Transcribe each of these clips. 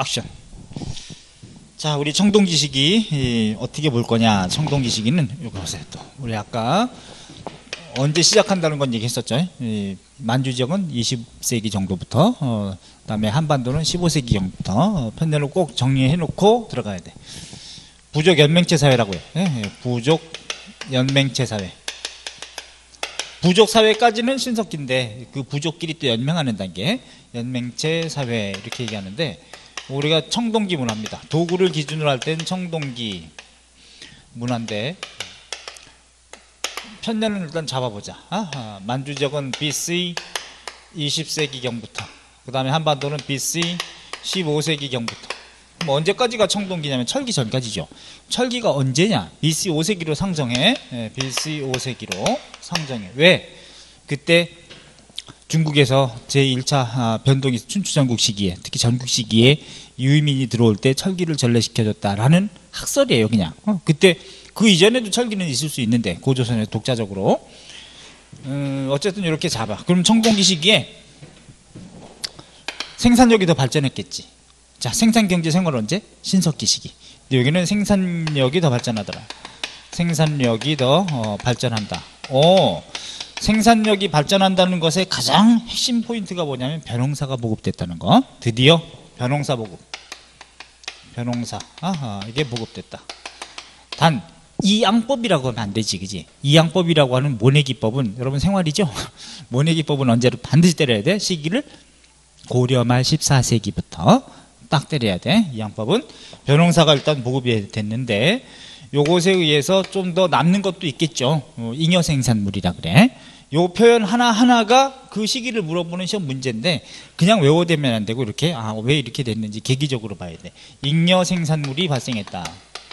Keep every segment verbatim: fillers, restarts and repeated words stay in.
액션. 자, 우리 청동기시기 어떻게 볼 거냐. 청동기시기는 이거 보세요. 또 우리 아까 언제 시작한다는 건 얘기했었죠. 만주지역은 이십 세기 정도부터, 어, 그다음에 한반도는 십오 세기 정도부터 어, 편대로 꼭 정리해놓고 들어가야 돼. 부족 연맹체 사회라고 해요. 예, 부족 연맹체 사회. 부족 사회까지는 신석기인데 그 부족끼리 또 연맹하는 단계, 연맹체 사회 이렇게 얘기하는데, 우리가 청동기 문화입니다. 도구를 기준으로 할 땐 청동기 문화인데, 편년을 일단 잡아보자. 아하, 만주지역은 비씨 이십 세기경부터, 그 다음에 한반도는 비씨 십오 세기경부터. 뭐 언제까지가 청동기냐면 철기 전까지죠. 철기가 언제냐? 비씨 오 세기로 상정해. 네, 비씨 오 세기로 상정해. 왜? 그때 중국에서 제일 차 변동이 춘추전국 시기에, 특히 전국 시기에 유의민이 들어올 때 철기를 전래시켜줬다라는 학설이에요, 그냥. 어, 그때 그 이전에도 철기는 있을 수 있는데, 고조선에 독자적으로. 음, 어쨌든 이렇게 잡아. 그럼 청동기 시기에 생산력이 더 발전했겠지. 자, 생산경제 생활 언제? 신석기 시기. 근데 여기는 생산력이 더 발전하더라. 생산력이 더 어, 발전한다. 오, 생산력이 발전한다는 것의 가장 핵심 포인트가 뭐냐면 벼농사가 보급됐다는 거. 드디어 벼농사 보급. 벼농사. 아하, 이게 보급됐다. 단, 이양법이라고 하면 안 되지, 그지? 이양법이라고 하는 모내기법은, 여러분 생활이죠? 모내기법은 언제로 반드시 때려야 돼? 시기를 고려 말 십사 세기부터 딱 때려야 돼. 이양법은. 벼농사가 일단 보급이 됐는데, 요것에 의해서 좀 더 남는 것도 있겠죠. 어, 잉여 생산물이라 그래. 요 표현 하나하나가 그 시기를 물어보는 시험 문제인데, 그냥 외워대면 안 되고, 이렇게, 아, 왜 이렇게 됐는지 계기적으로 봐야 돼. 잉여 생산물이 발생했다.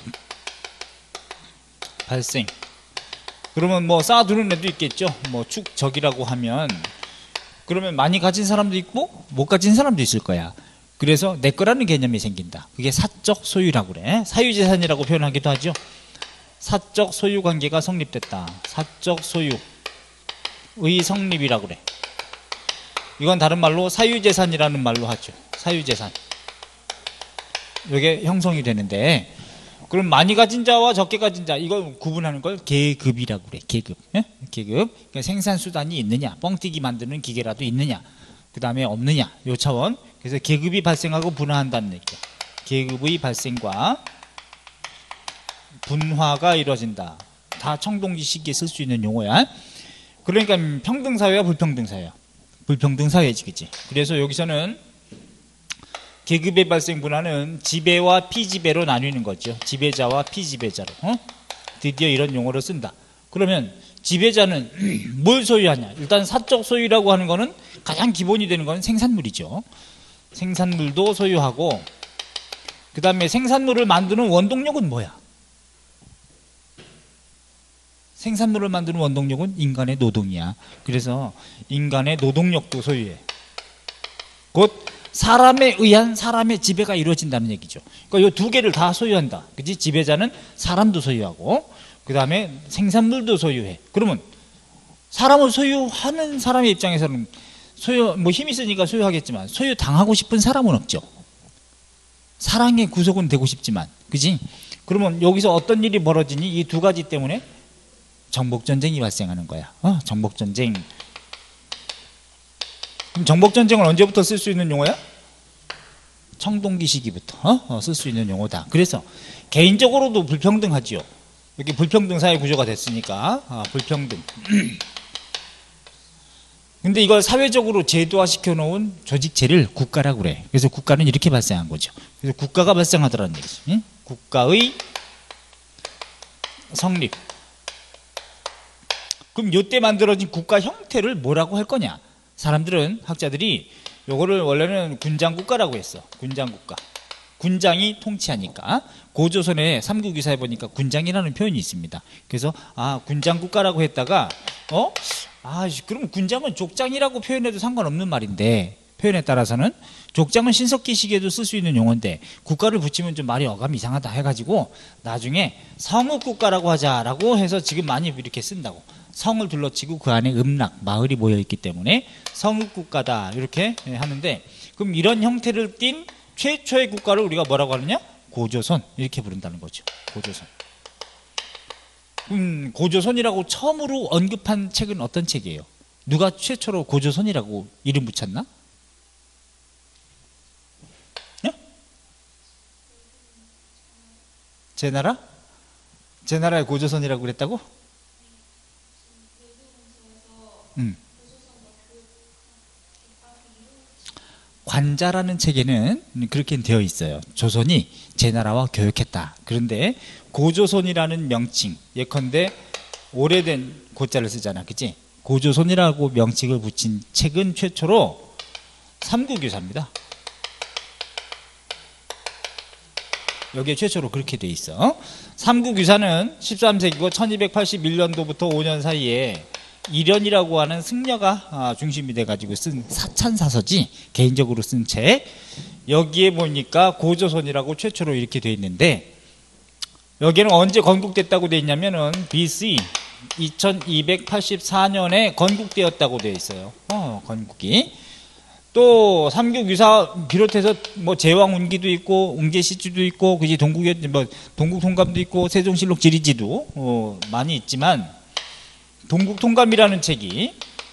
발생. 그러면 뭐 쌓아두는 애도 있겠죠. 뭐 축적이라고 하면, 그러면 많이 가진 사람도 있고 못 가진 사람도 있을 거야. 그래서 내 거라는 개념이 생긴다. 그게 사적 소유라고 그래. 사유재산이라고 표현하기도 하죠. 사적 소유 관계가 성립됐다. 사적 소유의 성립이라고 그래. 이건 다른 말로 사유재산이라는 말로 하죠. 사유재산. 이게 형성이 되는데, 그럼 많이 가진 자와 적게 가진 자, 이걸 구분하는 걸 계급이라고 그래. 계급. 예? 계급. 그러니까 생산수단이 있느냐, 뻥튀기 만드는 기계라도 있느냐, 그 다음에 없느냐, 요 차원. 그래서 계급이 발생하고 분화한다는 얘기야. 계급의 발생과 분화가 이루어진다. 다 청동기 시기에 쓸 수 있는 용어야. 그러니까 평등사회와 불평등사회야. 불평등사회지, 그치? 그래서 여기서는 계급의 발생 분화는 지배와 피지배로 나뉘는 거죠. 지배자와 피지배자로. 어? 드디어 이런 용어를 쓴다. 그러면 지배자는 뭘 소유하냐? 일단 사적 소유라고 하는 거는 가장 기본이 되는 건 생산물이죠. 생산물도 소유하고, 그 다음에 생산물을 만드는 원동력은 뭐야? 생산물을 만드는 원동력은 인간의 노동이야. 그래서 인간의 노동력도 소유해. 곧 사람에 의한 사람의 지배가 이루어진다는 얘기죠. 그러니까 이 두 개를 다 소유한다. 그지? 지배자는 사람도 소유하고, 그 다음에 생산물도 소유해. 그러면 사람을 소유하는 사람의 입장에서는 소유, 뭐 힘이 있으니까 소유하겠지만, 소유 당하고 싶은 사람은 없죠. 사랑의 구속은 되고 싶지만, 그지? 그러면 여기서 어떤 일이 벌어지니? 이 두 가지 때문에 정복전쟁이 발생하는 거야. 어, 정복전쟁. 그럼 정복전쟁을 언제부터 쓸 수 있는 용어야? 청동기 시기부터 어? 어, 쓸 수 있는 용어다. 그래서 개인적으로도 불평등하지요. 이렇게 불평등 사회 구조가 됐으니까. 아, 불평등. 근데 이걸 사회적으로 제도화 시켜놓은 조직체를 국가라고 그래. 그래서 국가는 이렇게 발생한 거죠. 그래서 국가가 발생하더라는 얘기지. 응? 국가의 성립. 그럼 이때 만들어진 국가 형태를 뭐라고 할 거냐? 사람들은, 학자들이 요거를 원래는 군장국가라고 했어. 군장국가. 군장이 통치하니까. 고조선의 삼국유사에 보니까 군장이라는 표현이 있습니다. 그래서 아, 군장국가라고 했다가 어? 아, 그럼 군장은 족장이라고 표현해도 상관없는 말인데, 표현에 따라서는 족장은 신석기 시기에도 쓸 수 있는 용어인데 국가를 붙이면 좀 말이 어감이 이상하다 해가지고 나중에 성읍국가라고 하자라고 해서 지금 많이 이렇게 쓴다고. 성을 둘러치고 그 안에 음락, 마을이 모여있기 때문에 성읍국가다 이렇게 하는데, 그럼 이런 형태를 띤 최초의 국가를 우리가 뭐라고 하느냐? 고조선 이렇게 부른다는 거죠. 고조선. 음, 고조선이라고 처음으로 언급한 책은 어떤 책이에요? 누가 최초로 고조선이라고 이름 붙였나? 네? 제 나라? 제 나라에 고조선이라고 그랬다고? 음. 관자라는 책에는 그렇게 되어 있어요. 조선이 제 나라와 교역했다. 그런데 고조선이라는 명칭, 예컨대 오래된 고자를 쓰잖아, 그치? 고조선이라고 명칭을 붙인 책은 최초로 삼국유사입니다. 여기에 최초로 그렇게 돼 있어. 삼국유사는 십삼 세기고 천이백팔십일 년도부터 오 년 사이에 이련이라고 하는 승려가 중심이 돼가지고 쓴 사찬사서지, 개인적으로 쓴 책. 여기에 보니까 고조선이라고 최초로 이렇게 돼 있는데, 여기는 언제 건국됐다고 돼 있냐면은 비씨 이천이백팔십사 년에 건국되었다고 돼 있어요. 어, 건국이. 또 삼국유사 비롯해서 뭐 제왕운기도 있고 웅제시주도 있고 그지, 동국의 뭐 동국통감도 있고 세종실록 지리지도 어, 많이 있지만, 동국통감이라는 책이,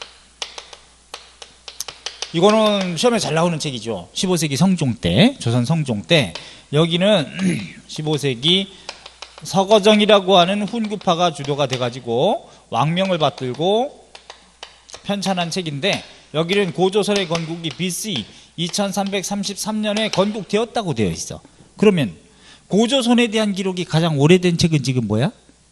이거는 시험에 잘 나오는 책이죠. 십오 세기 성종 때, 조선 성종 때. 여기는 십오 세기 서거정이라고 하는 훈구파가 주도가 돼가지고 왕명을 받들고 편찬한 책인데, 여기는 고조선의 건국이 비씨 이천삼백삼십삼 년에 건국되었다고 되어 있어. 그러면 고조선에 대한 기록이 가장 오래된 책은 지금 뭐야?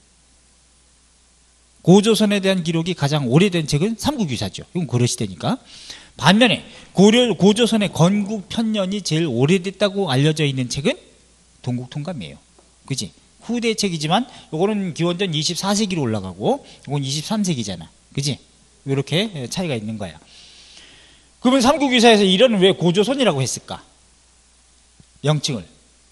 고조선에 대한 기록이 가장 오래된 책은 삼국유사죠. 이건 고려시대니까. 반면에 고려, 고조선의 건국 편년이 제일 오래됐다고 알려져 있는 책은 동국통감이에요. 그지? 후대 책이지만 이거는 기원전 이십사 세기로 올라가고 이건 이십삼 세기잖아. 그지? 이렇게 차이가 있는 거야. 그러면 삼국유사에서 이런 왜 고조선이라고 했을까? 명칭을.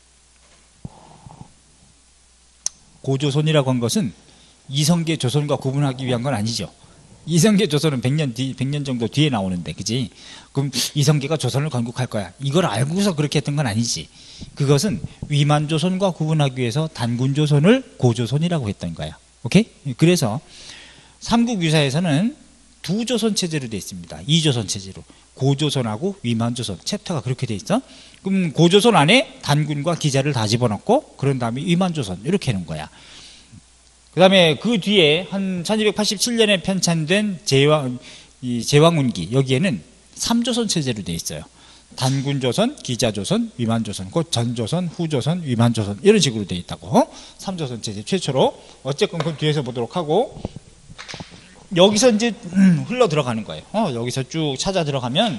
고조선이라고 한 것은 이성계 조선과 구분하기 위한 건 아니죠. 이성계 조선은 백 년 뒤, 백 년 정도 뒤에 나오는데, 그지? 그럼 이성계가 조선을 건국할 거야. 이걸 알고서 그렇게 했던 건 아니지. 그것은 위만조선과 구분하기 위해서 단군조선을 고조선이라고 했던 거야. 오케이? 그래서 삼국유사에서는 두 조선 체제로 되어 있습니다. 이조선 체제로. 고조선하고 위만조선. 챕터가 그렇게 되어 있어. 그럼 고조선 안에 단군과 기자를 다 집어넣고, 그런 다음에 위만조선. 이렇게 하는 거야. 그 다음에 그 뒤에 한 천이백팔십칠 년에 편찬된 제왕, 이 제왕운기, 여기에는 삼조선 체제로 되어 있어요. 단군조선, 기자조선, 위만조선, 곧 전조선, 후조선, 위만조선, 이런 식으로 되어 있다고. 삼조선 체제 최초로. 어쨌건 그건 뒤에서 보도록 하고, 여기서 이제 음, 흘러 들어가는 거예요. 어, 여기서 쭉 찾아 들어가면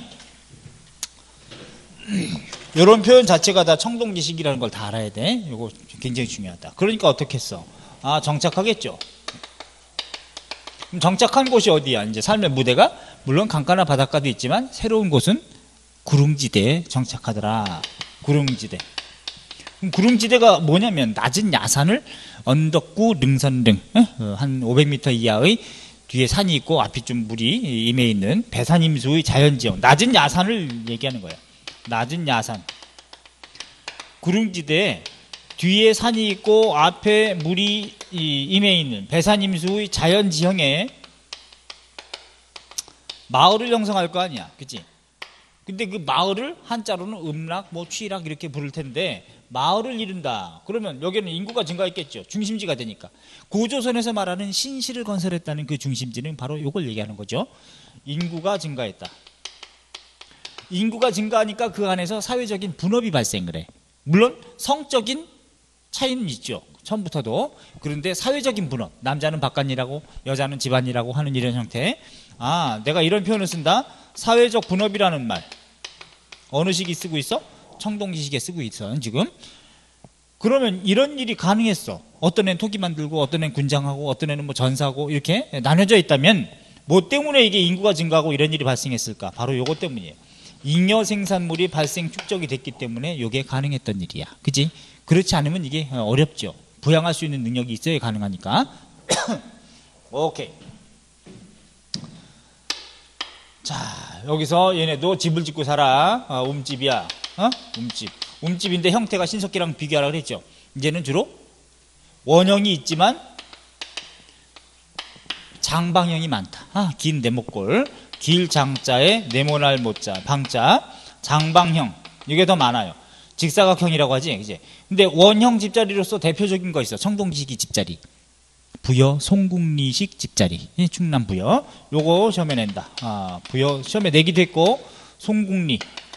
이런 표현 자체가 다 청동기식이라는 걸 다 알아야 돼. 이거 굉장히 중요하다. 그러니까 어떻게 했어? 아, 정착하겠죠. 그럼 정착한 곳이 어디야? 이제 삶의 무대가 물론 강가나 바닷가도 있지만 새로운 곳은 구릉지대에 정착하더라. 구릉지대. 그럼 구릉지대가 뭐냐면 낮은 야산을 언덕구 능선 등 한 오백 미터 이하의 뒤에 산이 있고 앞이 좀 물이 임해 있는 배산임수의 자연지형, 낮은 야산을 얘기하는 거예요. 낮은 야산. 구릉지대에 뒤에 산이 있고 앞에 물이 임해 있는 배산임수의 자연지형에 마을을 형성할 거 아니야. 그치? 근데 그 마을을 한자로는 음락, 뭐 취락 이렇게 부를 텐데, 마을을 이룬다. 그러면 여기는 인구가 증가했겠죠. 중심지가 되니까. 고조선에서 말하는 신시를 건설했다는 그 중심지는 바로 이걸 얘기하는 거죠. 인구가 증가했다. 인구가 증가하니까 그 안에서 사회적인 분업이 발생을 해. 물론 성적인 차이는 있죠. 처음부터도. 그런데 사회적인 분업, 남자는 바깥일하고 여자는 집안일하고 하는 이런 형태. 아, 내가 이런 표현을 쓴다. 사회적 분업이라는 말 어느 시기 쓰고 있어? 청동기시기에 쓰고 있어 지금. 그러면 이런 일이 가능했어. 어떤 애는 토기 만들고 어떤 애는 군장하고 어떤 애는 뭐 전사하고 이렇게 나눠져 있다면 뭐 때문에 이게 인구가 증가하고 이런 일이 발생했을까? 바로 요것 때문이에요. 잉여 생산물이 발생 축적이 됐기 때문에 이게 가능했던 일이야. 그지? 그렇지 않으면 이게 어렵죠. 부양할 수 있는 능력이 있어야 가능하니까. 오케이. 자, 여기서 얘네도 집을 짓고 살아. 어, 움집이야. 어? 어? 움집. 움집인데 형태가 신석기랑 비교하라 그랬죠. 이제는 주로 원형이 있지만 장방형이 많다. 아, 긴 네모꼴, 길 장자에 네모날 모자, 방자, 장방형. 이게 더 많아요. 직사각형이라고 하지, 그지? 근데 원형 집자리로서 대표적인 거 있어. 청동기식이 집자리. 부여, 송국리식 집자리. 충남 부여. 요거 시험에 낸다. 아, 부여 시험에 내기도 했고, 송국리.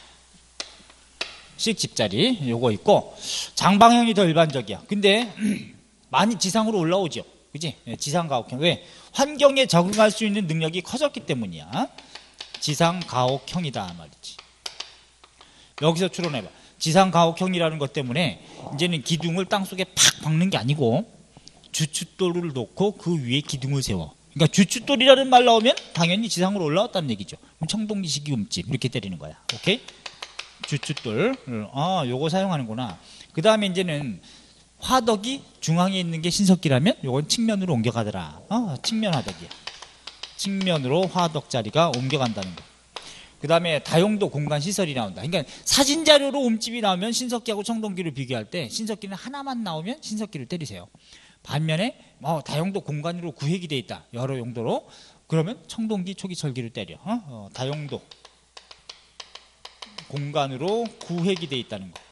식 집자리. 요거 있고, 장방형이 더 일반적이야. 근데, 많이 지상으로 올라오죠. 그지? 지상가옥형. 왜? 환경에 적응할 수 있는 능력이 커졌기 때문이야. 지상가옥형이다 말이지. 여기서 추론해봐. 지상가옥형이라는 것 때문에 이제는 기둥을 땅속에 팍 박는 게 아니고 주춧돌을 놓고 그 위에 기둥을 세워. 그러니까 주춧돌이라는 말 나오면 당연히 지상으로 올라왔다는 얘기죠. 청동기식이 움집 이렇게 때리는 거야. 오케이? 주춧돌. 아, 요거 사용하는구나. 그 다음에 이제는 화덕이 중앙에 있는 게 신석기라면 요건 측면으로 옮겨가더라. 아, 측면 화덕이야. 측면으로 화덕 자리가 옮겨간다는 거. 그 다음에 다용도 공간 시설이 나온다. 그러니까 사진 자료로 움집이 나오면 신석기하고 청동기를 비교할 때 신석기는 하나만 나오면 신석기를 때리세요. 반면에 어, 다용도 공간으로 구획이 돼 있다. 여러 용도로. 그러면 청동기 초기 철기를 때려. 어? 어, 다용도 공간으로 구획이 돼 있다는 거.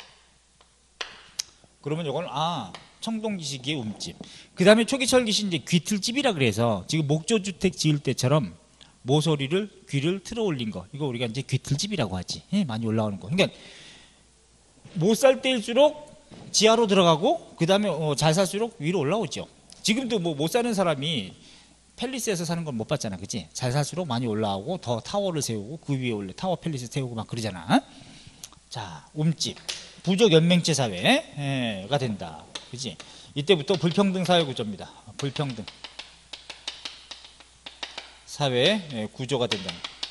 그러면 이건 아 청동기식의 움집. 그 다음에 초기철기식 이제 귀틀집이라 그래서 지금 목조주택 지을 때처럼 모서리를 귀를 틀어 올린 거. 이거 우리가 이제 귀틀집이라고 하지. 예, 많이 올라오는 거. 그러니까 못 살 때일수록 지하로 들어가고 그 다음에 어, 잘 살수록 위로 올라오죠. 지금도 뭐 못 사는 사람이 팰리스에서 사는 건 못 봤잖아, 그치? 잘 살수록 많이 올라오고 더 타워를 세우고 그 위에 올려 타워 팰리스 세우고 막 그러잖아. 자, 움집. 부족 연맹체 사회가 된다. 그치? 이때부터 불평등 사회 구조입니다. 불평등 사회 구조가 된다.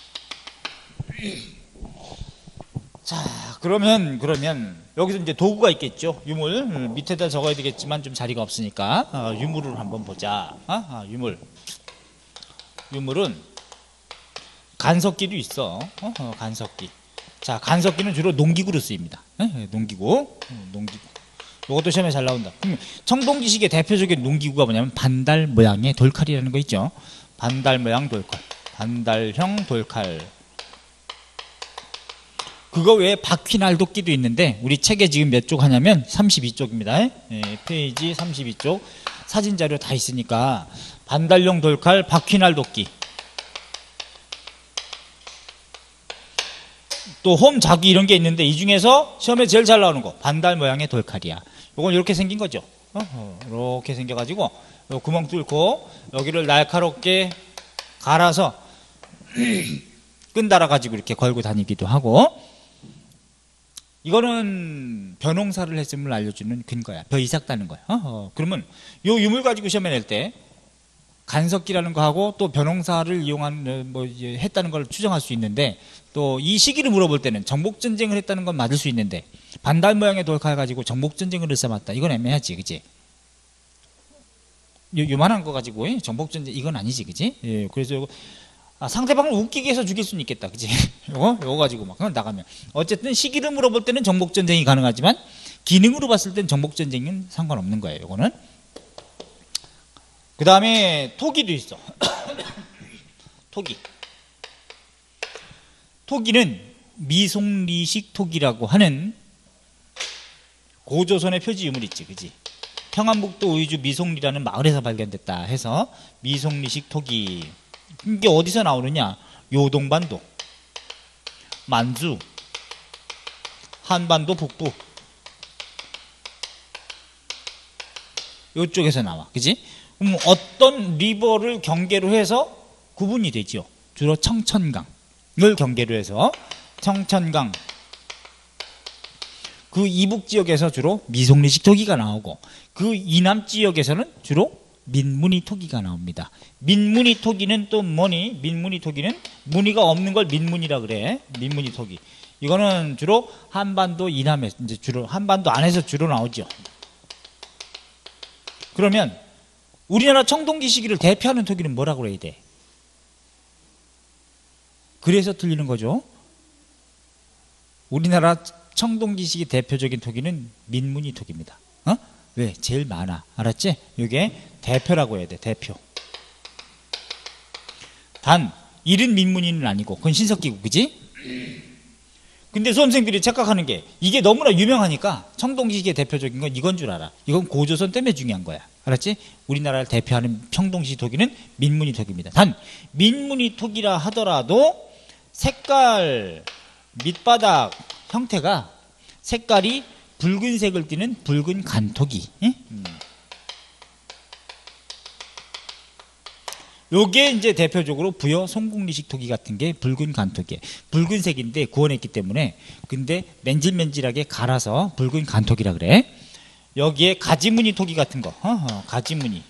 자, 그러면 그러면 여기서 이제 도구가 있겠죠. 유물 음, 밑에다 적어야 되겠지만 좀 자리가 없으니까 어, 유물을 한번 보자. 어? 아, 유물. 유물은 간석기도 있어. 어? 어, 간석기. 자, 간석기는 주로 농기구로 쓰입니다. 에? 농기구, 어, 농기구. 이것도 시험에 잘 나온다. 그럼 청동기식의 대표적인 농기구가 뭐냐면 반달 모양의 돌칼이라는 거 있죠. 반달 모양 돌칼, 반달형 돌칼. 그거 외에 바퀴날도끼도 있는데 우리 책에 지금 몇 쪽 하냐면 삼십이 쪽입니다. 예, 페이지 삼십이 쪽 사진 자료 다 있으니까 반달형 돌칼, 바퀴날도끼. 또 홈 자기 이런 게 있는데 이 중에서 시험에 제일 잘 나오는 거 반달 모양의 돌칼이야. 이건 이렇게 생긴 거죠. 어? 어, 이렇게 생겨가지고 요 구멍 뚫고 여기를 날카롭게 갈아서 끈 달아가지고 이렇게 걸고 다니기도 하고. 이거는 벼농사를 했음을 알려주는 근거야. 벼 이삭 따는 거야. 어? 어. 그러면 요 유물 가지고 시험에 낼 때 간석기라는 거 하고 또 벼농사를 이용한 뭐 이제 했다는 걸 추정할 수 있는데 또 이 시기를 물어볼 때는 정복전쟁을 했다는 건 맞을 수 있는데 반달 모양의 돌칼 가지고 정복전쟁을 일삼았다. 이건 애매하지, 그치? 요, 요만한 거 가지고 정복전쟁 이건 아니지, 그치? 예, 그래서 요거 아, 상대방을 웃기게 해서 죽일 수는 있겠다, 그치? 요거 요거 가지고 막 나가면 어쨌든 시기를 물어볼 때는 정복전쟁이 가능하지만 기능으로 봤을 땐 정복전쟁은 상관없는 거예요. 요거는. 그 다음에 토기도 있어. 토기. 토기는 미송리식 토기라고 하는 고조선의 표지 유물 있지, 그지? 평안북도 의주 미송리라는 마을에서 발견됐다 해서 미송리식 토기. 이게 어디서 나오느냐? 요동반도, 만주, 한반도 북부 이쪽에서 나와, 그지? 그럼 어떤 리버를 경계로 해서 구분이 되죠. 주로 청천강을 경계로 해서 청천강 그 이북 지역에서 주로 미송리식 토기가 나오고 그 이남 지역에서는 주로 민무늬 토기가 나옵니다. 민무늬 토기는 또 뭐니? 민무늬 토기는 무늬가 없는 걸 민무늬라 그래. 민무늬 토기. 이거는 주로 한반도 이남에 이제 주로 한반도 안에서 주로 나오죠. 그러면 우리나라 청동기 시기를 대표하는 토기는 뭐라고 해야 돼? 그래서 틀리는 거죠. 우리나라 청동기식의 대표적인 토기는 민무늬 토기입니다. 어? 왜? 제일 많아. 알았지? 이게 대표라고 해야 돼. 대표. 단 이른 민무늬는 아니고 그건 신석기고, 그지? 근데 수험생들이 착각하는 게 이게 너무나 유명하니까 청동기식의 대표적인 건 이건 줄 알아. 이건 고조선 때문에 중요한 거야. 알았지? 우리나라를 대표하는 청동기식 토기는 민무늬 토기입니다. 단 민무늬 토기라 하더라도 색깔, 밑바닥 형태가 색깔이 붉은색을 띠는 붉은 간토기. 응? 음. 요게 이제 대표적으로 부여 송국리식 토기 같은 게 붉은 간토기. 붉은색인데 구워냈기 때문에 근데 맨질맨질하게 갈아서 붉은 간토기라 그래. 여기에 가지무늬 토기 같은 거, 어허, 가지무늬.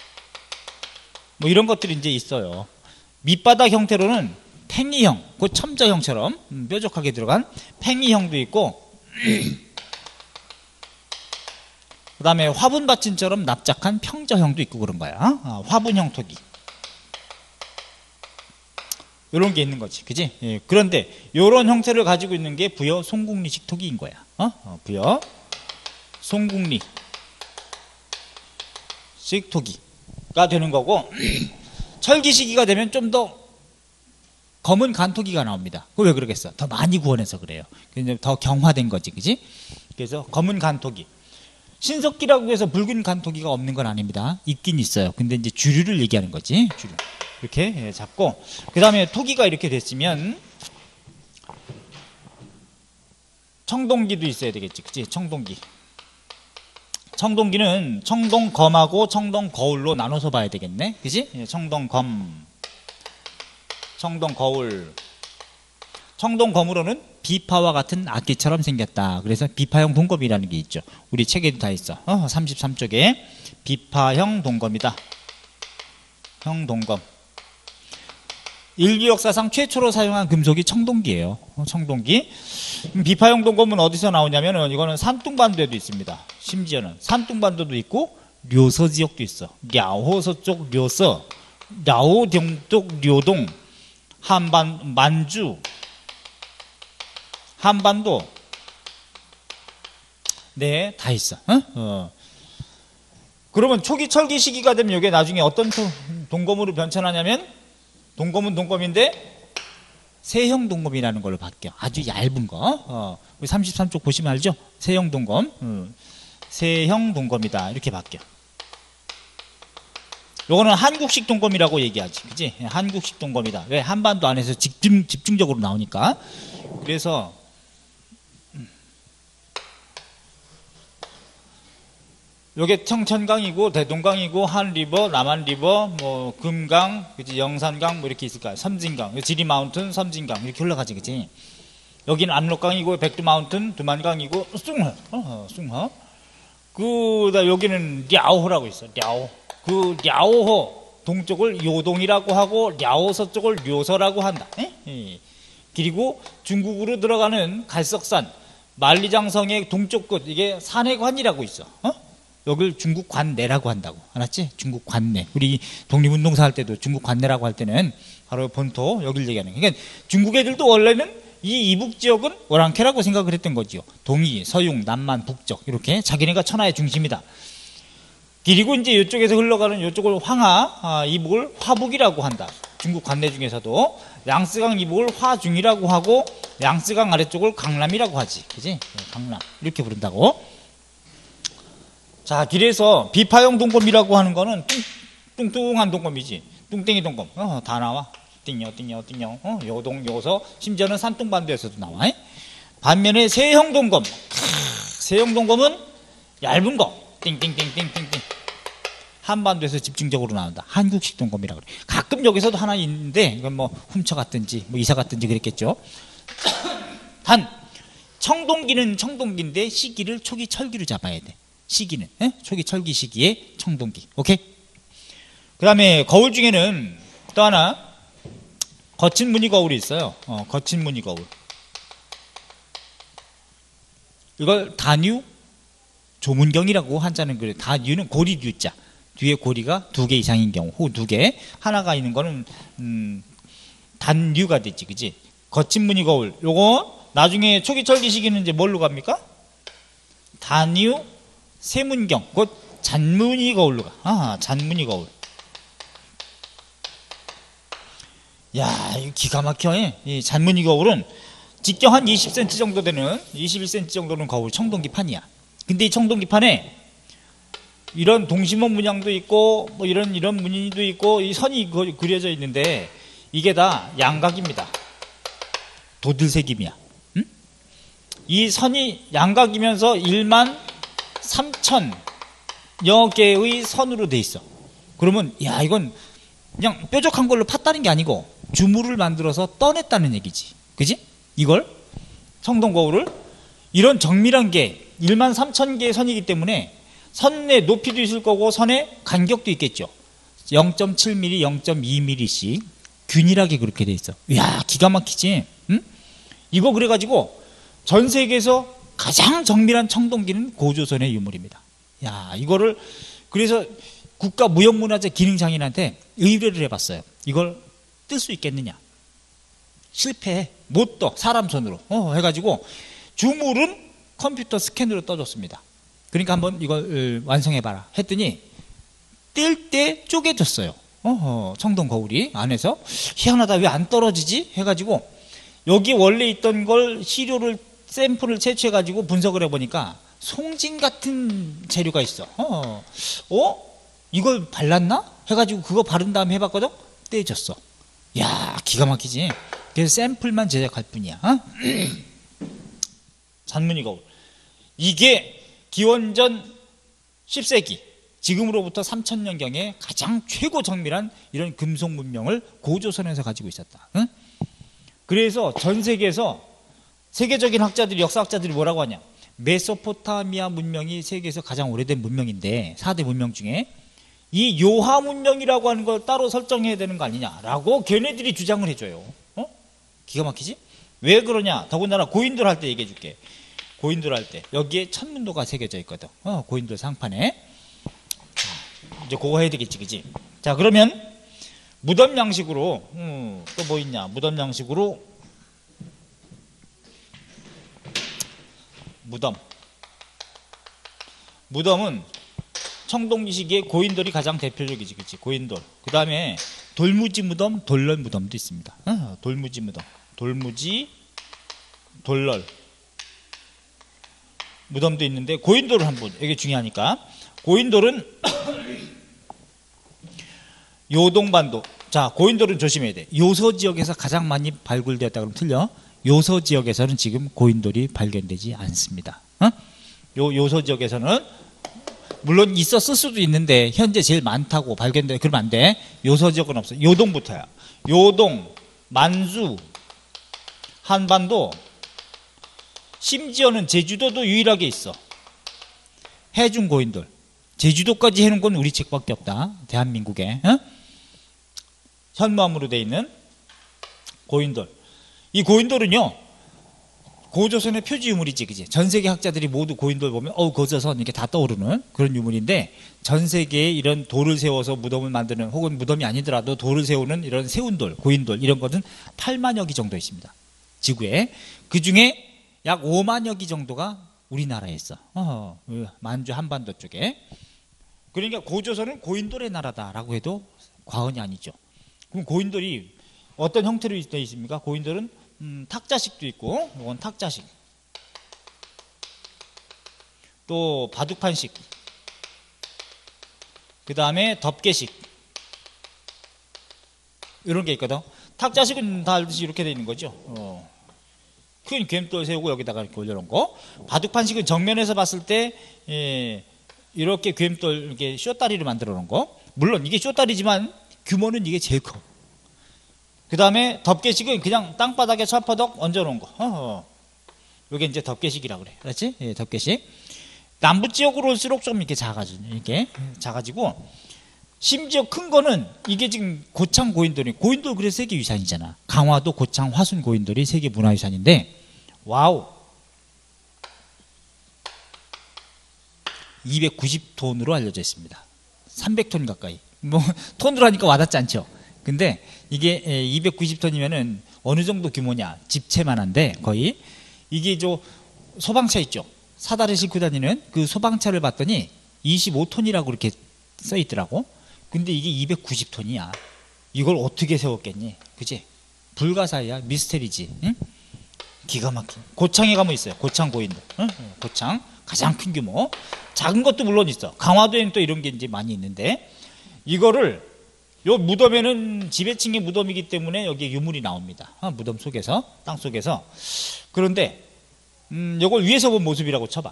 뭐 이런 것들이 이제 있어요. 밑바닥 형태로는 팽이형, 그 첨자형처럼 음, 뾰족하게 들어간 팽이형도 있고, 그 다음에 화분 받침처럼 납작한 평저형도 있고 그런 거야. 어, 화분형 토기. 이런 게 있는 거지, 그지? 예, 그런데 이런 형태를 가지고 있는 게 부여 송국리식 토기인 거야. 어? 어, 부여 송국리식 토기가 되는 거고, 철기 시기가 되면 좀 더 검은 간토기가 나옵니다. 그거 왜 그러겠어? 더 많이 구워내서 그래요. 더 경화된 거지, 그지? 그래서 검은 간토기. 신석기라고 해서 붉은 간토기가 없는 건 아닙니다. 있긴 있어요. 근데 이제 주류를 얘기하는 거지. 주류. 이렇게 잡고, 그 다음에 토기가 이렇게 됐으면 청동기도 있어야 되겠지, 그치? 청동기. 청동기는 청동검하고 청동거울로 나눠서 봐야 되겠네, 그치? 청동검, 청동거울. 청동검으로는 비파와 같은 악기처럼 생겼다. 그래서 비파형 동검이라는 게 있죠. 우리 책에도 다 있어. 어, 삼십삼 쪽에 비파형 동검이다. 형 동검. 인류 역사상 최초로 사용한 금속이 청동기예요. 어, 청동기. 비파형 동검은 어디서 나오냐면은 이거는 산둥반도에도 있습니다. 심지어는 산둥반도도 있고 료서 지역도 있어. 랴오서 쪽 료서, 랴오동 쪽 료동, 한반 만주, 한반도, 네, 다 있어. 어? 어. 그러면 초기 철기 시기가 되면 이게 나중에 어떤 동검으로 변천하냐면, 동검은 동검인데 세형 동검이라는 걸로 바뀌어. 아주 얇은 거. 어. 우리 삼십삼 쪽 보시면 알죠? 세형 동검. 음. 세형 동검이다. 이렇게 바뀌어. 요거는 한국식 동검이라고 얘기하지. 그지? 한국식 동검이다. 왜? 한반도 안에서 집중, 집중적으로 나오니까. 그래서 요게 청천강이고 대동강이고 한리버, 남한리버, 뭐 금강, 그치, 영산강 뭐 이렇게 있을 거야. 섬진강, 지리마운튼, 섬진강 이렇게 흘러가지, 그치? 여기는 압록강이고 백두마운튼, 두만강이고 숭허, 어, 숭허. 그다 여기는 랴오호라고 있어. 랴오. 그 랴오호 동쪽을 요동이라고 하고 랴오 서쪽을 료서라고 한다. 에? 에. 그리고 중국으로 들어가는 갈석산, 만리장성의 동쪽 끝 이게 산해관이라고 있어. 어? 여길 중국 관내라고 한다고. 알았지? 중국 관내. 우리 독립운동사 할 때도 중국 관내라고 할 때는 바로 본토 여길 얘기하는 거예요. 그러니까 중국 애들도 원래는 이 이북 지역은 오랑캐라고 생각을 했던 거지요. 동이, 서융, 남만, 북쪽 이렇게 자기네가 천하의 중심이다. 그리고 이제 이쪽에서 흘러가는 이쪽을 황하, 아, 이북을 화북이라고 한다. 중국 관내 중에서도 양스강 이북을 화중이라고 하고 양스강 아래쪽을 강남이라고 하지. 그지? 강남 이렇게 부른다고. 자, 그래서 비파형 동검이라고 하는 거는 뚱, 뚱뚱한 동검이지. 뚱땡이 동검. 어, 다 나와. 띵여, 띵여, 띵여. 어, 요동, 요서. 심지어는 산둥반도에서도 나와. 반면에 세형 동검. 크, 세형 동검은 얇은 거. 띵띵띵띵띵띵. 한반도에서 집중적으로 나온다. 한국식 동검이라고 그래. 가끔 여기서도 하나 있는데, 이건 뭐 훔쳐갔든지, 뭐 이사 갔든지 그랬겠죠. 단, 청동기는 청동기인데 시기를 초기 철기로 잡아야 돼. 시기는 에? 초기 철기 시기에 청동기. 오케이. 그 다음에 거울 중에는 또 하나 거친 무늬 거울이 있어요. 어, 거친 무늬 거울. 이걸 단유 조문경이라고 한자는 그래. 단유는 고리 유자. 뒤에 고리가 두 개 이상인 경우, 호 두 개, 하나가 있는 거는 음, 단유가 됐지, 그지? 거친 무늬 거울. 요거 나중에 초기철기 시기는 이제 뭘로 갑니까? 단유, 세문경, 곧 잔문이 거울로 가. 아, 잔문이 거울. 야, 이거 기가 막혀. 이 잔문이 거울은 직경 한 이십 센티미터 정도 되는, 이십일 센티미터 정도는 거울, 청동기판이야. 근데 이 청동기판에 이런 동심원 문양도 있고, 뭐 이런, 이런 무늬도 있고, 이 선이 그려져 있는데, 이게 다 양각입니다. 도들새김이야. 응? 이 선이 양각이면서 일만 삼천여 개의 선으로 돼 있어. 그러면, 야, 이건 그냥 뾰족한 걸로 팠다는 게 아니고, 주물을 만들어서 떠냈다는 얘기지. 그지? 이걸, 청동거울을, 이런 정밀한 게, 일만 삼천 개의 선이기 때문에, 선의 높이도 있을 거고 선의 간격도 있겠죠. 영 점 칠 밀리미터, 영 점 이 밀리미터씩 균일하게 그렇게 돼 있어. 이야, 기가 막히지. 응? 이거 그래가지고 전 세계에서 가장 정밀한 청동기는 고조선의 유물입니다. 야, 이거를 그래서 국가무형문화재 기능장인한테 의뢰를 해봤어요. 이걸 뜰 수 있겠느냐? 실패해. 못 떠. 사람 손으로. 어, 해가지고 주물은 컴퓨터 스캔으로 떠줬습니다. 그러니까 한번 이걸 완성해봐라 했더니 뜰 때 쪼개졌어요. 어허, 청동 거울이 안에서. 희한하다, 왜 안 떨어지지? 해가지고 여기 원래 있던 걸 시료를 샘플을 채취해가지고 분석을 해보니까 송진 같은 재료가 있어. 어, 어? 이걸 발랐나? 해가지고 그거 바른 다음에 해봤거든? 떼졌어. 야, 기가 막히지. 그래서 샘플만 제작할 뿐이야. 어? 잔문이 거울. 이게 기원전 십 세기, 지금으로부터 삼천 년경에 가장 최고 정밀한 이런 금속 문명을 고조선에서 가지고 있었다. 응? 그래서 전 세계에서 세계적인 학자들이, 역사학자들이 뭐라고 하냐? 메소포타미아 문명이 세계에서 가장 오래된 문명인데 사 대 문명 중에 이 요하 문명이라고 하는 걸 따로 설정해야 되는 거 아니냐라고 걔네들이 주장을 해줘요. 어? 기가 막히지? 왜 그러냐? 더군다나 고인돌 할 때 얘기해 줄게. 고인돌 할 때 여기에 천문도가 새겨져 있거든. 어, 고인돌 상판에. 자, 이제 그거 해야 되겠지, 그지? 자, 그러면 무덤 양식으로 음, 또 뭐 있냐? 무덤 양식으로 무덤. 무덤은 청동기 시기에 고인돌이 가장 대표적이지, 그치? 고인돌. 그 다음에 돌무지 무덤, 돌럴 무덤도 있습니다. 어, 돌무지 무덤, 돌무지, 돌럴 무덤도 있는데 고인돌을 한번, 이게 중요하니까. 고인돌은 요동반도. 자, 고인돌은 조심해야 돼. 요서 지역에서 가장 많이 발굴되었다 그러면 틀려. 요서 지역에서는 지금 고인돌이 발견되지 않습니다. 어? 요 요서 지역에서는 물론 있었을 수도 있는데 현재 제일 많다고 발견돼. 그러면 안 돼. 요서 지역은 없어. 요동부터야. 요동, 만수, 한반도, 심지어는 제주도도 유일하게 있어. 해중 고인돌. 제주도까지 해놓은 건 우리 책밖에 없다. 대한민국에. 어? 현무암으로 돼 있는 고인돌. 이 고인돌은요, 고조선의 표지 유물이지, 그지? 전 세계 학자들이 모두 고인돌 보면, 어우, 고조선, 이렇게 다 떠오르는 그런 유물인데, 전 세계에 이런 돌을 세워서 무덤을 만드는, 혹은 무덤이 아니더라도 돌을 세우는 이런 세운돌, 고인돌, 이런 것은 팔만여 기 정도 있습니다. 지구에. 그 중에 약 오만여 기 정도가 우리나라에 있어. 어, 만주 한반도 쪽에. 그러니까 고조선은 고인돌의 나라다라고 해도 과언이 아니죠. 그럼 고인돌이 어떤 형태로 되어 있습니까? 고인돌은 음, 탁자식도 있고, 이건 탁자식, 또 바둑판식, 그 다음에 덮개식, 이런 게 있거든. 탁자식은 다 알듯이 이렇게 되어 있는 거죠. 어. 큰 괸돌 세우고 여기다가 이렇게 올려놓은 거. 바둑판식은 정면에서 봤을 때 예, 이렇게 괸돌, 이렇게 쇼다리를 만들어 놓은 거. 물론 이게 쇼다리지만 규모는 이게 제일 커. 그 다음에 덮개식은 그냥 땅바닥에 철퍼덕 얹어놓은 거. 어허. 이게 이제 덮개식이라고 그래. 그렇지? 예, 덮개식. 남부 지역으로 올수록 좀 이렇게 작아지죠. 이렇게 작아지고, 심지어 큰 거는 이게 지금 고창 고인돌이, 고인돌 그래서 세계 유산이잖아. 강화도 고창 화순 고인돌이 세계 문화유산인데, 와우. 이백구십 톤으로 알려져 있습니다. 삼백 톤 가까이. 뭐 톤으로 하니까 와닿지 않죠. 근데 이게 이백구십 톤이면은 어느 정도 규모냐? 집채만한데 거의 이게 저 소방차 있죠. 사다리 싣고 다니는 그 소방차를 봤더니 이십오 톤이라고 이렇게 써 있더라고. 근데 이게 이백구십 톤이야. 이걸 어떻게 세웠겠니? 그지? 불가사의야. 미스테리지. 응? 기가 막힌. 고창에 가면 있어요. 고창 고인돌. 응? 고창 가장 큰 규모. 작은 것도 물론 있어. 강화도에는 또 이런 게 이제 많이 있는데, 이거를 요 무덤에는 지배층의 무덤이기 때문에 여기에 유물이 나옵니다. 어, 무덤 속에서, 땅 속에서. 그런데 음, 요걸 위에서 본 모습이라고 쳐봐.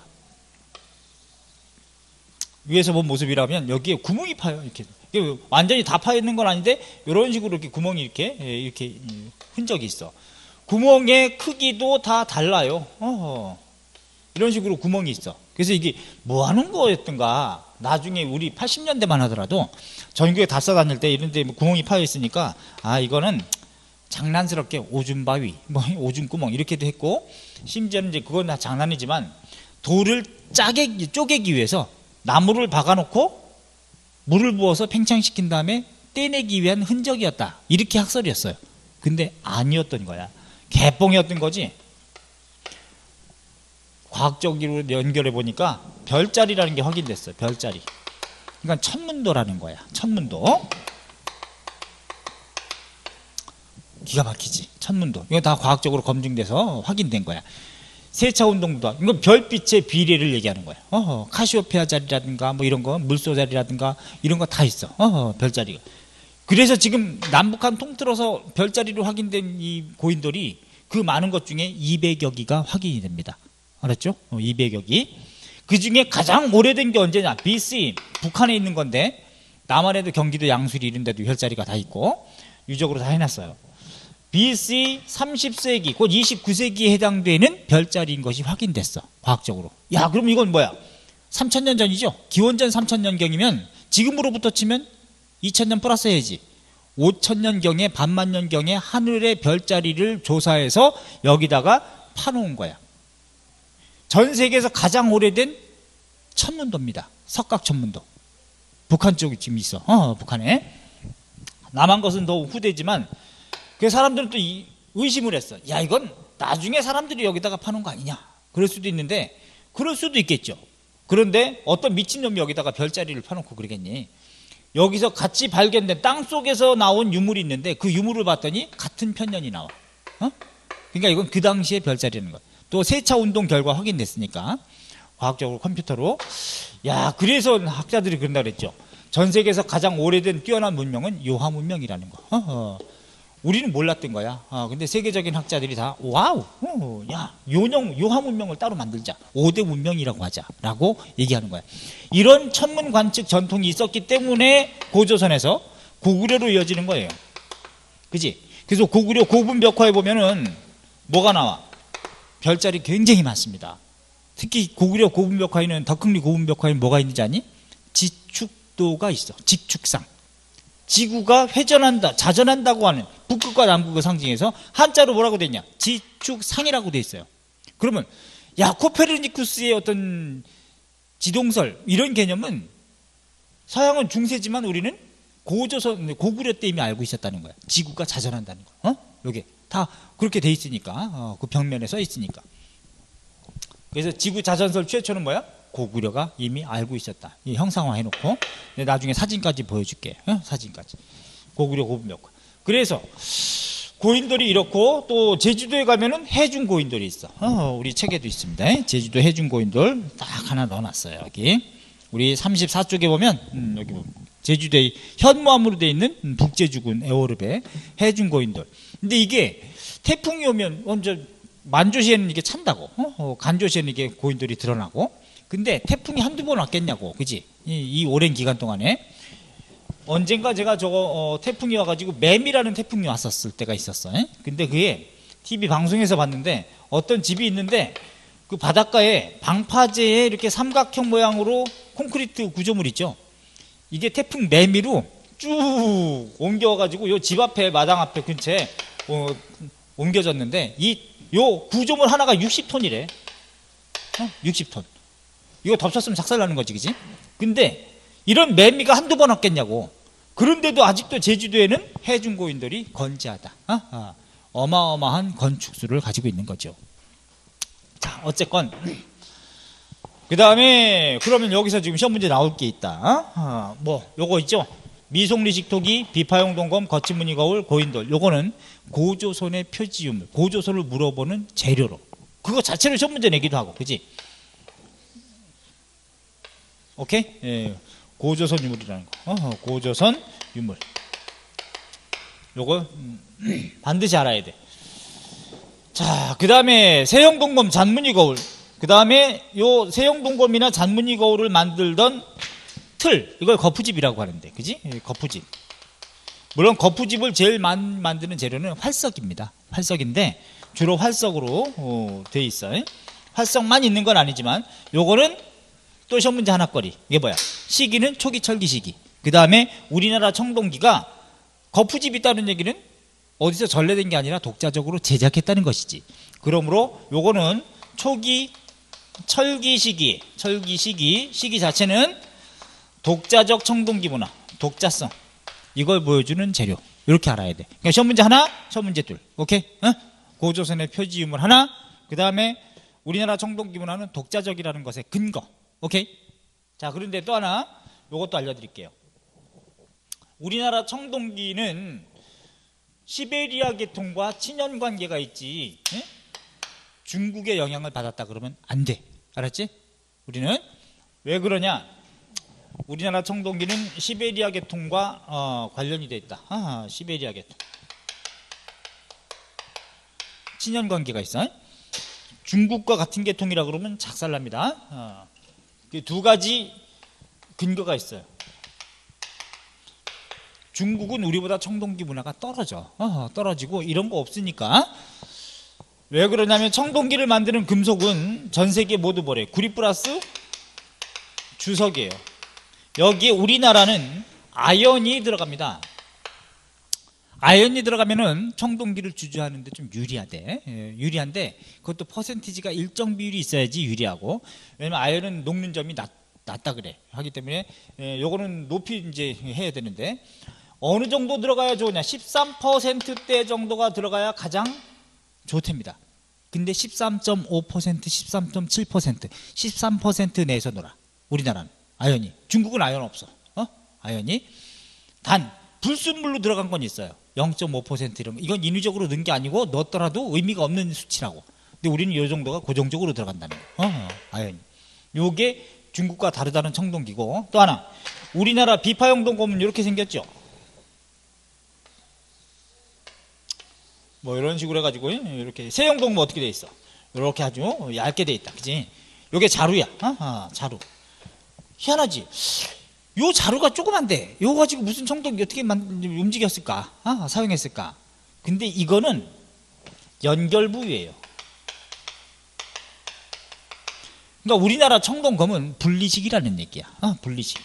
위에서 본 모습이라면 여기에 구멍이 파요. 이렇게 완전히 다 파 있는 건 아닌데 이런 식으로 이렇게 구멍이 이렇게 이렇게 흔적이 있어. 구멍의 크기도 다 달라요. 어허. 이런 식으로 구멍이 있어. 그래서 이게 뭐 하는 거였던가. 나중에 우리 팔십 년대만 하더라도 전국에 다 싸다닐 때 이런 데 구멍이 파여 있으니까, 아, 이거는 장난스럽게 오줌 바위, 뭐 오줌 구멍 이렇게도 했고, 심지어는 이제 그건 다 장난이지만 돌을 짜게 쪼개기 위해서 나무를 박아놓고 물을 부어서 팽창시킨 다음에 떼내기 위한 흔적이었다. 이렇게 학설이었어요. 근데 아니었던 거야. 개뻥이었던 거지. 과학적으로 연결해 보니까 별자리라는 게 확인됐어요. 별자리. 그러니까 천문도라는 거야. 천문도. 기가 막히지. 천문도. 이거 다 과학적으로 검증돼서 확인된 거야. 세차 운동도. 이건 별빛의 비례를 얘기하는 거야. 어허, 카시오페아 자리라든가 뭐 이런 거, 물소 자리라든가 이런 거 다 있어. 어허, 별자리가. 그래서 지금 남북한 통틀어서 별자리로 확인된 이 고인돌이 그 많은 것 중에 이백여 기가 확인이 됩니다. 알았죠? 어, 이백여 기. 그 중에 가장 오래된 게 언제냐? 비씨. 북한에 있는 건데, 남한에도 경기도 양수리 이런 데도 별자리가 다 있고, 유적으로 다 해놨어요. 비씨 삼십 세기, 곧 이십구 세기에 해당되는 별자리인 것이 확인됐어. 과학적으로. 야, 그럼 이건 뭐야? 삼천 년 전이죠? 기원전 삼천 년경이면, 지금으로부터 치면 이천 년 플러스 해야지. 오천 년경에, 반만 년경에 하늘의 별자리를 조사해서 여기다가 파놓은 거야. 전 세계에서 가장 오래된 천문도입니다. 석각천문도. 북한 쪽에 지금 있어. 어, 북한에. 남한 것은 더 후대지만, 그 사람들은 또 이, 의심을 했어. 야, 이건 나중에 사람들이 여기다가 파놓은 거 아니냐. 그럴 수도 있는데, 그럴 수도 있겠죠. 그런데 어떤 미친놈이 여기다가 별자리를 파놓고 그러겠니? 여기서 같이 발견된 땅 속에서 나온 유물이 있는데, 그 유물을 봤더니 같은 편년이 나와. 어? 그러니까 이건 그 당시에 별자리라는 거야. 또 세차 운동 결과 확인됐으니까 과학적으로 컴퓨터로. 야, 그래서 학자들이 그런다 그랬죠. 전 세계에서 가장 오래된 뛰어난 문명은 요하 문명이라는 거. 어허. 우리는 몰랐던 거야. 어, 근데 세계적인 학자들이 다 와우, 어, 야, 요령 요하 문명을 따로 만들자. 오 대 문명이라고 하자라고 얘기하는 거야. 이런 천문 관측 전통이 있었기 때문에 고조선에서 고구려로 이어지는 거예요. 그지? 그래서 고구려 고분 벽화에 보면은 뭐가 나와? 별자리 굉장히 많습니다. 특히 고구려 고분벽화에는, 덕흥리 고분벽화에는 뭐가 있는지 아니? 지축도가 있어. 직축상. 지구가 회전한다, 자전한다고 하는 북극과 남극을 상징해서 한자로 뭐라고 돼 있냐? 지축상이라고 돼 있어요. 그러면 야, 코페르니쿠스의 어떤 지동설 이런 개념은 서양은 중세지만 우리는 고조선 고구려 때 이미 알고 있었다는 거야. 지구가 자전한다는 거. 어? 여기 다 그렇게 돼 있으니까, 어, 그 벽면에 써 있으니까. 그래서 지구 자전설 최초는 뭐야? 고구려가 이미 알고 있었다. 이 형상화 해놓고 나중에 사진까지 보여줄게. 어? 사진까지. 고구려 고분벽화. 그래서 고인돌이 이렇고, 또 제주도에 가면은 해중 고인돌이 있어. 어, 우리 책에도 있습니다. 제주도 해중 고인돌 딱 하나 넣어놨어요. 여기 우리 삼십사 쪽에 보면 음, 여기 보면 제주도의 현무암으로 되어 있는 북제주군 애호르베 해중 고인돌. 근데 이게 태풍이 오면 먼저 만조시에는 이게 찬다고, 어? 어, 간조시에는 이게 고인돌이 드러나고. 근데 태풍이 한두 번 왔겠냐고, 그지? 이, 이 오랜 기간 동안에. 언젠가 제가 저거, 어, 태풍이 와가지고 매미라는 태풍이 왔었을 때가 있었어. 에? 근데 그게 티비 방송에서 봤는데, 어떤 집이 있는데, 그 바닷가에 방파제에 이렇게 삼각형 모양으로 콘크리트 구조물 있죠? 이게 태풍 매미로 쭉 옮겨가지고 요 집 앞에, 마당 앞에 근처에, 어, 옮겨졌는데, 이, 요 구조물 하나가 육십 톤이래. 어? 육십 톤. 이거 덮쳤으면 작살나는 거지, 그지? 근데 이런 매미가 한두 번 왔겠냐고. 그런데도 아직도 제주도에는 해중고인돌이 건재하다. 어? 어. 어마어마한 건축수를 가지고 있는 거죠. 자, 어쨌건 그 다음에 그러면 여기서 지금 시험 문제 나올 게 있다. 어? 어, 뭐 요거 있죠. 미속리식토기, 비파용 동검, 거친 무늬 거울, 고인돌. 요거는 고조선의 표지유물, 고조선을 물어보는 재료로. 그거 자체로 시험 문제 내기도 하고, 그지? 오케이? 예. 고조선 유물이라는 거. 어, 고조선 유물. 요거 음, 반드시 알아야 돼. 자, 그 다음에 세형동검, 잔무늬 거울. 그 다음에 요 세형동검이나 잔무늬 거울을 만들던 틀, 이걸 거푸집이라고 하는데, 그지? 예, 거푸집. 물론 거푸집을 제일 많이 만드는 재료는 활석입니다. 활석인데 주로 활석으로 어, 돼 있어요. 활석만 있는 건 아니지만 요거는 또 시험 문제 하나거리. 이게 뭐야? 시기는 초기 철기 시기. 그 다음에 우리나라 청동기가 거푸집이 있다는 얘기는 어디서 전래된 게 아니라 독자적으로 제작했다는 것이지. 그러므로 요거는 초기 철기 시기, 철기 시기, 시기 자체는 독자적 청동기 문화, 독자성. 이걸 보여주는 재료. 이렇게 알아야 돼. 그러니까 시험 문제 하나, 시험 문제 둘. 오케이? 어? 고조선의 표지유물 하나, 그 다음에 우리나라 청동기 문화는 독자적이라는 것의 근거. 오케이? 자, 그런데 또 하나, 요것도 알려드릴게요. 우리나라 청동기는 시베리아 계통과 친연 관계가 있지, 예? 중국의 영향을 받았다 그러면 안 돼. 알았지? 우리는 왜 그러냐? 우리나라 청동기는 시베리아 계통과 어, 관련이 돼 있다. 아, 시베리아 계통. 친연 관계가 있어. 중국과 같은 계통이라 그러면 작살납니다. 어. 두 가지 근거가 있어요. 중국은 우리보다 청동기 문화가 떨어져. 어, 떨어지고 이런 거 없으니까. 왜 그러냐면 청동기를 만드는 금속은 전 세계 모두 뭐래? 구리 플러스 주석이에요. 여기에 우리나라는 아연이 들어갑니다. 아연이 들어가면은 청동기를 주저하는데 좀 유리하대. 예, 유리한데 그것도 퍼센티지가 일정 비율이 있어야지 유리하고. 왜냐면 아연은 녹는 점이 낮, 낮다 그래. 하기 때문에 예, 요거는 높이 이제 해야 되는데 어느 정도 들어가야 좋으냐? 십삼 퍼센트대 정도가 들어가야 가장 좋답니다. 근데 십삼 점 오 퍼센트, 십삼 점 칠 퍼센트, 십삼 퍼센트 내에서 놀아. 우리나라는 아연이. 중국은 아연 없어. 어? 아연이. 단 불순물로 들어간 건 있어요. 영 점 오 퍼센트 이런 거. 이건 인위적으로 넣은 게 아니고 넣었더라도 의미가 없는 수치라고. 근데 우리는 이 정도가 고정적으로 들어간다는 거. 어, 아연이. 요게 중국과 다르다는 청동기고. 또 하나. 우리나라 비파용 동검은 이렇게 생겼죠. 뭐 이런 식으로 해가지고 이렇게 세형 동검 어떻게 돼 있어? 이렇게 아주 얇게 돼 있다. 그지? 요게 자루야. 어? 어, 자루. 희한하지? 요 자루가 조그만데 요거 가지고 무슨 청동기 어떻게 만, 움직였을까? 아, 사용했을까? 근데 이거는 연결부위예요. 그러니까 우리나라 청동검은 분리식이라는 얘기야. 아, 분리식.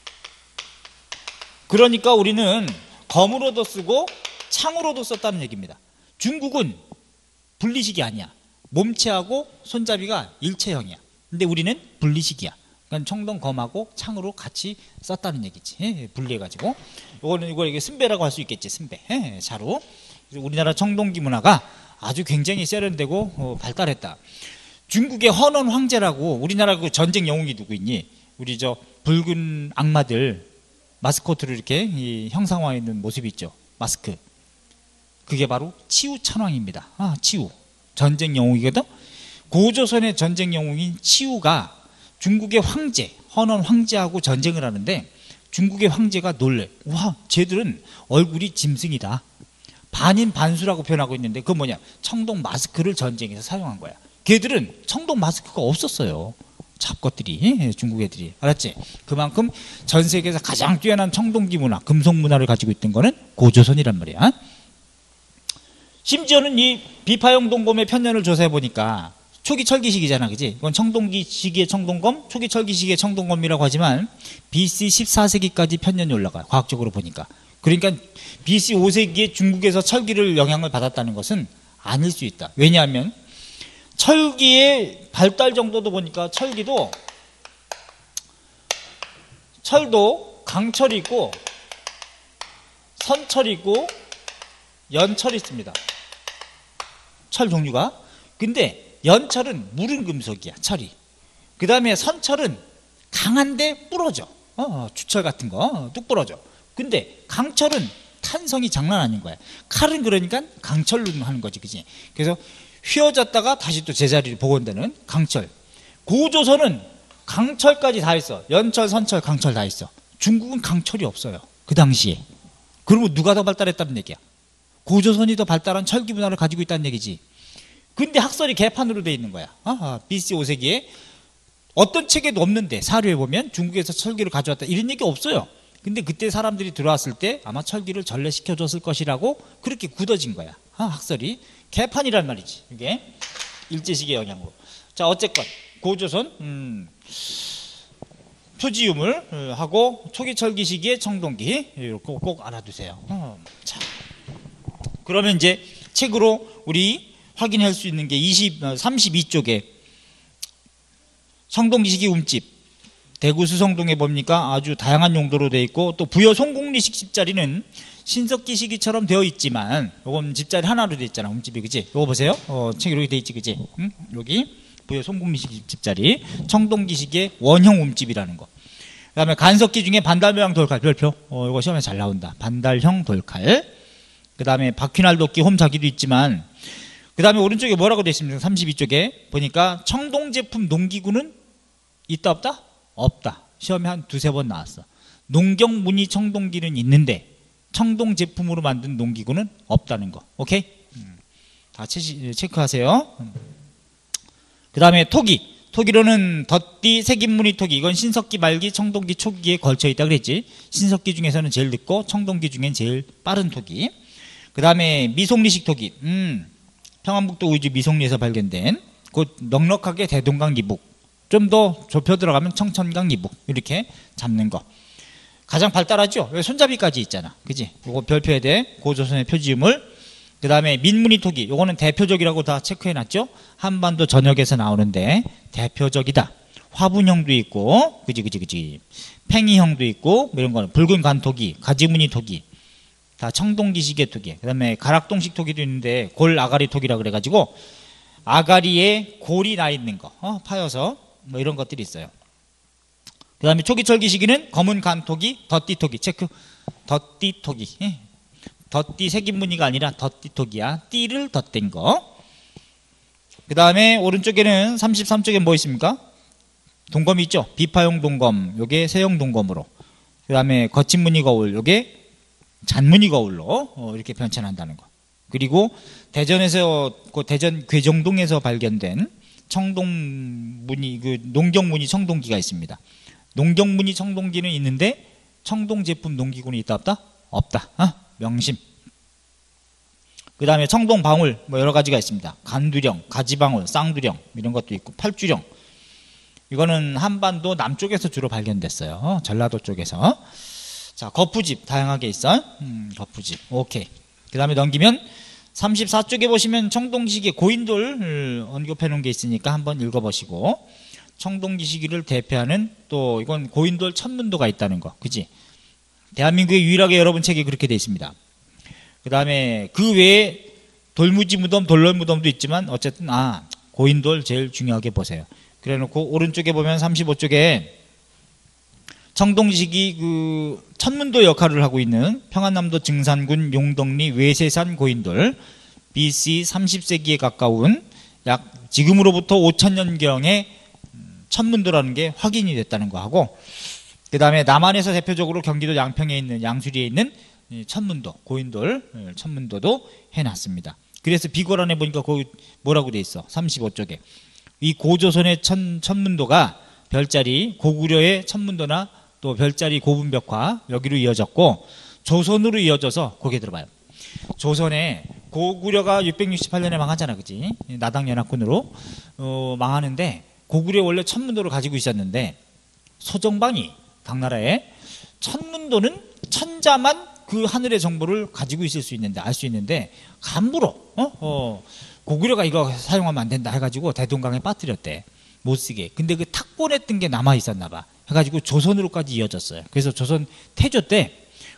그러니까 우리는 검으로도 쓰고 창으로도 썼다는 얘기입니다. 중국은 분리식이 아니야. 몸체하고 손잡이가 일체형이야. 근데 우리는 분리식이야. 그러니까 청동검하고 창으로 같이 썼다는 얘기지. 예, 분리해가지고. 이거는 이거 이게 승배라고 할 수 있겠지. 승배. 예, 자루. 우리나라 청동기 문화가 아주 굉장히 세련되고 어, 발달했다. 중국의 헌원 황제라고 우리나라 그 전쟁 영웅이 누구 있니? 우리 저 붉은 악마들 마스코트로 이렇게 이 형상화해 있는 모습이 있죠. 마스크. 그게 바로 치우 천왕입니다. 아, 치우. 전쟁 영웅이거든. 고조선의 전쟁 영웅인 치우가 중국의 황제, 헌원 황제하고 전쟁을 하는데 중국의 황제가 놀래. 와, 쟤들은 얼굴이 짐승이다. 반인 반수라고 표현하고 있는데 그건 뭐냐? 청동 마스크를 전쟁에서 사용한 거야. 걔들은 청동 마스크가 없었어요. 잡것들이, 중국 애들이. 알았지? 그만큼 전 세계에서 가장 뛰어난 청동기 문화, 금속 문화를 가지고 있던 거는 고조선이란 말이야. 심지어는 이 비파용 동검의 편년을 조사해 보니까 초기 철기 시기잖아, 그지? 이건 청동기 시기의 청동검, 초기 철기 시기의 청동검이라고 하지만 비씨 십사 세기까지 편년이 올라가요. 과학적으로 보니까. 그러니까 비씨 오 세기에 중국에서 철기를 영향을 받았다는 것은 아닐 수 있다. 왜냐하면 철기의 발달 정도도 보니까 철기도 철도 강철이 있고 선철이 있고 연철이 있습니다. 철 종류가. 근데 연철은 무른 금속이야, 철이. 그 다음에 선철은 강한데 부러져. 어, 주철 같은 거 어, 뚝 부러져. 근데 강철은 탄성이 장난 아닌 거야. 칼은 그러니까 강철로 하는 거지, 그지? 그래서 휘어졌다가 다시 또 제자리를 복원되는 강철. 고조선은 강철까지 다 있어. 연철, 선철, 강철 다 있어. 중국은 강철이 없어요, 그 당시에. 그러면 누가 더 발달했다는 얘기야? 고조선이 더 발달한 철기 문화를 가지고 있다는 얘기지. 근데 학설이 개판으로 돼 있는 거야. 아하, 비씨 오 세기에 어떤 책에도 없는데 사료에 보면 중국에서 철기를 가져왔다 이런 얘기 없어요. 근데 그때 사람들이 들어왔을 때 아마 철기를 전래시켜줬을 것이라고 그렇게 굳어진 거야. 아, 학설이 개판이란 말이지, 이게 일제시기의 영향으로. 자, 어쨌건 고조선 음, 표지유물 하고 초기 철기 시기의 청동기 이렇게 꼭 알아두세요. 어, 자, 그러면 이제 책으로 우리 확인할 수 있는 게 이십, 삼십이 쪽에 청동기 시기 움집, 대구 수성동에 봅니까? 아주 다양한 용도로 되어 있고, 또 부여 송곡리식 집자리는 신석기 시기처럼 되어 있지만, 요건 집자리 하나로 되어 있잖아, 움집이, 그지? 요거 보세요. 어, 책 이렇게 되어 있지, 그지? 응? 여기 부여 송곡리식 집자리, 청동기 시기의 원형 움집이라는 거. 그 다음에 간석기 중에 반달 모양 돌칼 별표. 어, 이거 시험에 잘 나온다. 반달형 돌칼. 그 다음에 바퀴날 도끼 홈자기도 있지만, 그 다음에 오른쪽에 뭐라고 되어 있습니까? 삼십이 쪽에 보니까 청동 제품 농기구는 있다 없다? 없다. 시험에 한 두세 번 나왔어. 농경 무늬 청동기는 있는데 청동 제품으로 만든 농기구는 없다는 거. 오케이? 음, 다 체시, 체크하세요. 음. 그 다음에 토기. 토기로는 덧띠 색인무늬 토기. 이건 신석기 말기 청동기 초기에 걸쳐 있다 그랬지. 신석기 중에서는 제일 늦고 청동기 중엔 제일 빠른 토기. 그 다음에 미송리식 토기. 음, 평안북도 의주 미송리에서 발견된 곧 넉넉하게 대동강 이북. 좀 더 좁혀 들어가면 청천강 이북 이렇게 잡는 거 가장 발달하죠. 여기 손잡이까지 있잖아, 그지? 이거 별표해야 돼. 고조선의 표지유물. 그 다음에 민무늬 토기. 이거는 대표적이라고 다 체크해놨죠. 한반도 전역에서 나오는데 대표적이다. 화분형도 있고, 그지 그지 그지. 팽이형도 있고, 뭐 이런 거는 붉은 간토기, 가지무늬 토기, 다 청동기식의 토기. 그 다음에 가락동식 토기도 있는데 골 아가리 토기라 그래가지고 아가리에 골이 나 있는 거 어, 파여서 뭐 이런 것들이 있어요. 그 다음에 초기철기 시기는 검은 간토기, 덧띠토기 체크. 덧띠토기. 예. 덧띠 색인무늬가 아니라 덧띠토기야. 띠를 덧댄 거. 그 다음에 오른쪽에는 삼십삼 쪽에 뭐 있습니까? 동검이 있죠. 비파용 동검. 요게 세용 동검으로. 그 다음에 거친 무늬 거울. 요게 잔무늬 거울로 어, 이렇게 변천한다는 거. 그리고 대전에서 그 대전 괴정동에서 발견된 청동무늬 그 농경무늬 청동기가 있습니다. 농경무늬 청동기는 있는데 청동 제품 농기구는 있다 없다? 없다. 어? 명심. 그 다음에 청동방울 뭐 여러 가지가 있습니다. 간두령, 가지방울, 쌍두령 이런 것도 있고 팔주령. 이거는 한반도 남쪽에서 주로 발견됐어요. 어? 전라도 쪽에서. 자, 거푸집 다양하게 있어. 음, 거푸집. 오케이. 그 다음에 넘기면 삼십사 쪽에 보시면 청동기시기 고인돌 언급해 놓은 게 있으니까 한번 읽어보시고, 청동기시기를 대표하는 또 이건 고인돌 천문도가 있다는 거, 그지? 대한민국의 유일하게 여러분 책에 그렇게 되어 있습니다. 그 다음에 그 외에 돌무지 무덤, 돌널 무덤도 있지만 어쨌든 아 고인돌 제일 중요하게 보세요. 그래놓고 오른쪽에 보면 삼십오 쪽에 청동시기 그 천문도 역할을 하고 있는 평안남도 증산군 용덕리 외세산 고인돌 비씨 삼십 세기에 가까운 약 지금으로부터 오천 년경의 천문도라는 게 확인이 됐다는 거 하고, 그 다음에 남한에서 대표적으로 경기도 양평에 있는 양수리에 있는 천문도 고인돌 천문도도 해놨습니다. 그래서 비고란에 보니까 거기 뭐라고 돼 있어. 삼십오 쪽에 이 고조선의 천, 천문도가 별자리 고구려의 천문도나 또 별자리 고분벽화 여기로 이어졌고, 조선으로 이어져서 거기에 들어봐요. 조선에 고구려가 육백육십팔 년에 망하잖아, 그지? 나당연합군으로 어, 망하는데 고구려 원래 천문도를 가지고 있었는데 소정방이 당나라에 천문도는 천자만 그 하늘의 정보를 가지고 있을 수 있는데 알 수 있는데 함부로 어? 어, 고구려가 이거 사용하면 안 된다 해가지고 대동강에 빠뜨렸대. 못 쓰게. 근데 그 탁본했던 게 남아 있었나 봐. 해가지고 조선으로까지 이어졌어요. 그래서 조선 태조 때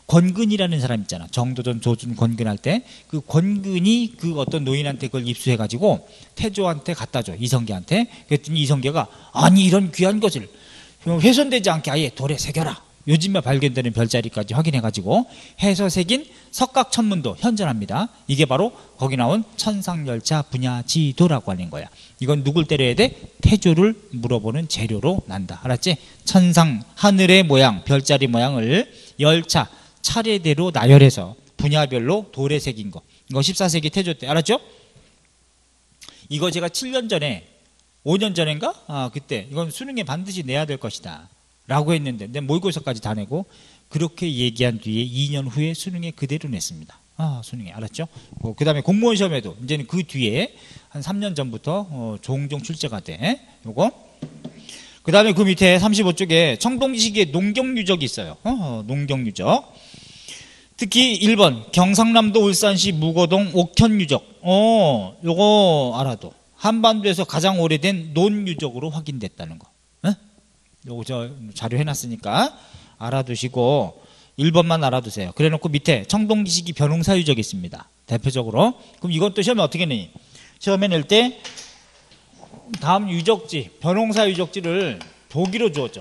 권근이라는 사람 있잖아. 정도전, 조준, 권근할 때 그 권근이 그 어떤 노인한테 그걸 입수해가지고 태조한테 갖다 줘. 이성계한테. 그랬더니 이성계가 아니 이런 귀한 것을 훼손되지 않게 아예 돌에 새겨라. 요즘에 발견되는 별자리까지 확인해가지고 해서 새긴 석각천문도 현존합니다. 이게 바로 거기 나온 천상열차 분야지도라고 하는 거야. 이건 누굴 때려야 돼? 태조를 물어보는 재료로 난다. 알았지? 천상 하늘의 모양, 별자리 모양을 열차 차례대로 나열해서 분야별로 돌에 새긴 거. 이거 십사 세기 태조 때. 알았죠? 이거 제가 칠 년 전에 오 년 전인가? 아, 그때 이건 수능에 반드시 내야 될 것이다 라고 했는데 내 모의고사까지 다 내고 그렇게 얘기한 뒤에 이 년 후에 수능에 그대로 냈습니다. 아, 수능에. 알았죠? 어, 그 다음에 공무원 시험에도 이제는 그 뒤에 한 삼 년 전부터 어, 종종 출제가 돼. 요거. 그 다음에 그 밑에 삼십오 쪽에 청동시기의 농경유적이 있어요. 어, 농경유적. 특히 일 번 경상남도 울산시 무거동 옥현유적. 어, 요거 알아도 한반도에서 가장 오래된 논유적으로 확인됐다는 거. 어? 요거 저 자료 해놨으니까 알아두시고 일 번만 알아두세요. 그래놓고 밑에 청동기시기 변홍사 유적이 있습니다. 대표적으로. 그럼 이것도 시험에 어떻게 내니? 시험에 낼 때 다음 유적지, 변홍사 유적지를 보기로 주었죠.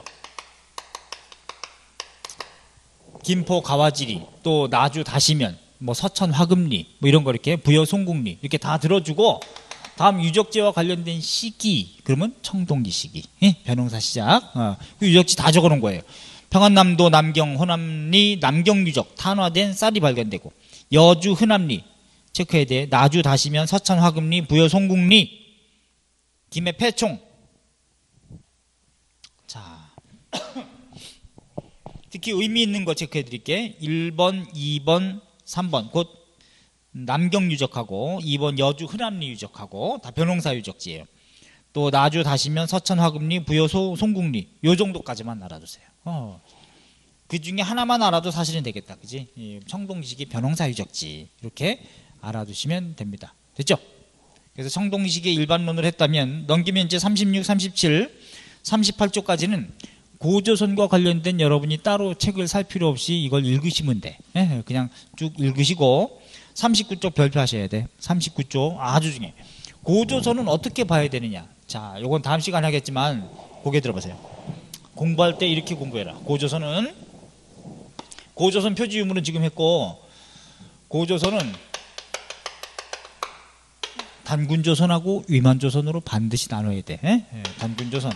김포 가와지리, 또 나주 다시면, 뭐 서천 화금리, 뭐 이런 거 이렇게 부여 송국리 이렇게 다 들어주고 다음 유적지와 관련된 시기, 그러면 청동기 시기, 예? 변홍사 시작. 어, 그 유적지 다 적어놓은 거예요. 평안남도 남경 호남리 남경유적 탄화된 쌀이 발견되고 여주 흔남리 체크해야 돼. 나주 다시면 서천 화금리 부여 송국리 김해 패총. 자, 특히 의미 있는 거 체크해 드릴게. 일 번, 이 번, 삼 번 곧 남경 유적하고 이 번 여주 흔남리 유적하고 다 변홍사 유적지예요. 또 나주 다시면 서천 화금리 부여 송국리 요 정도까지만 알아두세요. 어. 그 중에 하나만 알아도 사실은 되겠다. 그지? 청동시기 변홍사 유적지 이렇게 알아두시면 됩니다. 됐죠? 그래서 청동시기의 일반론을 했다면 넘기면 이제 삼십육, 삼십칠, 삼십팔 쪽까지는 고조선과 관련된 여러분이 따로 책을 살 필요 없이 이걸 읽으시면 돼. 그냥 쭉 읽으시고 삼십구 쪽 별표하셔야 돼. 삼십구 쪽 아주 중요해. 고조선은 어떻게 봐야 되느냐. 자, 요건 다음 시간에 하겠지만 고개 들어보세요. 공부할 때 이렇게 공부해라. 고조선은 고조선 표지 유무는 지금 했고 고조선은 단군조선하고 위만조선으로 반드시 나눠야 돼. 에? 예, 단군조선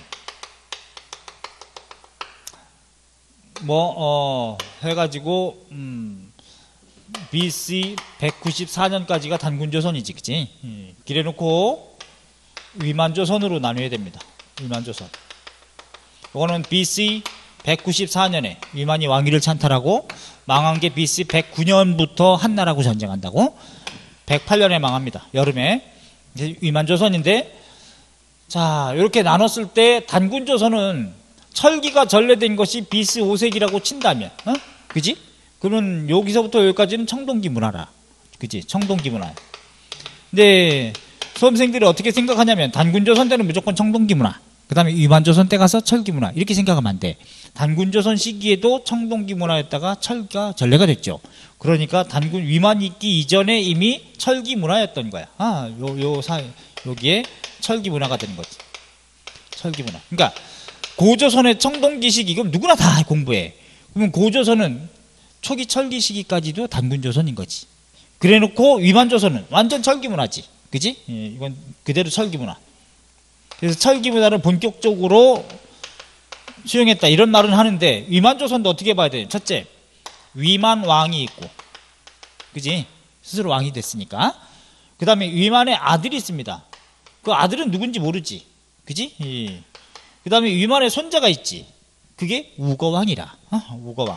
뭐 어, 해가지고 음, 비씨 백구십사 년까지가 단군조선이지, 그치? 예, 그래놓고 위만조선으로 나눠야 됩니다. 위만조선. 이거는 비씨 백구십사 년에 위만이 왕위를 찬탈하고 망한 게 비씨 백구 년부터 한나라하고 전쟁한다고. 백팔 년에 망합니다. 여름에. 위만조선인데, 자, 이렇게 나눴을 때 단군조선은 철기가 전래된 것이 비씨 오 세기라고 친다면, 어? 그지? 그러면 여기서부터 여기까지는 청동기 문화라. 그지? 청동기 문화. 근데 수험생들이 어떻게 생각하냐면 단군조선 때는 무조건 청동기 문화. 그 다음에 위만조선 때 가서 철기 문화. 이렇게 생각하면 안 돼. 단군조선 시기에도 청동기 문화였다가 철기가 전래가 됐죠. 그러니까 단군 위만 있기 이전에 이미 철기 문화였던 거야. 아, 요, 요 사, 여기에 철기 문화가 되는 거지. 철기 문화. 그러니까 고조선의 청동기 시기, 이건 누구나 다 공부해. 그러면 고조선은 초기 철기 시기까지도 단군조선인 거지. 그래 놓고 위만조선은 완전 철기 문화지. 그지? 예, 이건 그대로 철기 문화. 그래서 철기 문화를 본격적으로 수용했다 이런 말은 하는데 위만조선도 어떻게 봐야 돼요? 첫째, 위만 왕이 있고, 그지? 스스로 왕이 됐으니까. 그 다음에 위만의 아들이 있습니다. 그 아들은 누군지 모르지, 그지? 예. 그 다음에 위만의 손자가 있지. 그게 우거왕이라. 어? 우거왕.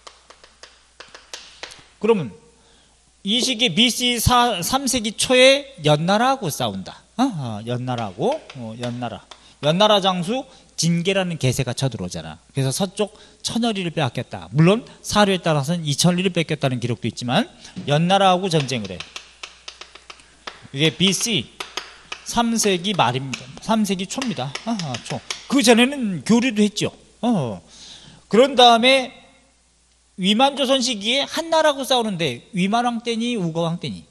그러면 이 시기 비씨 삼 세기 초에 연나라하고 싸운다. 어? 연나라하고 어, 연나라. 연나라 장수 진계라는 개세가 쳐들어오잖아. 그래서 서쪽 천여리를 빼앗겼다. 물론 사료에 따라서는 이천리를 뺏겼다는 기록도 있지만 연나라하고 전쟁을 해. 이게 비씨 삼 세기 말입니다. 삼 세기 초입니다. 아, 초. 그 전에는 교류도 했죠. 어. 그런 다음에 위만조선 시기에 한나라하고 싸우는데 위만왕 때니 우거왕 때니?